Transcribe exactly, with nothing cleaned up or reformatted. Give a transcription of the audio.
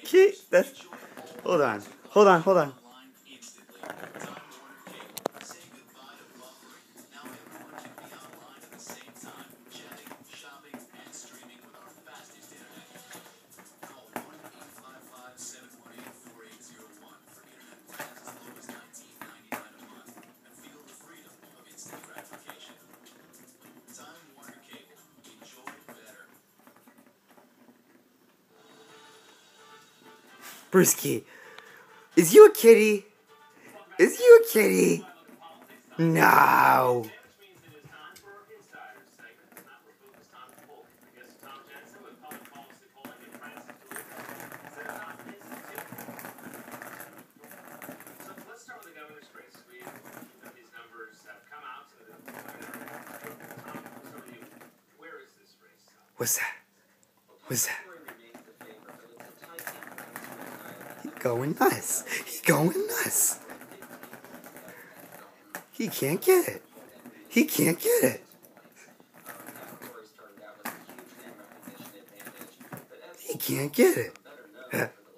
Okay, that's. Hold on. Hold on. Hold on. Brewski, is you a kitty? Is you a kitty? No. What's that? What's that? He going nuts. He going nuts. He can't get it. He can't get it. He can't get it.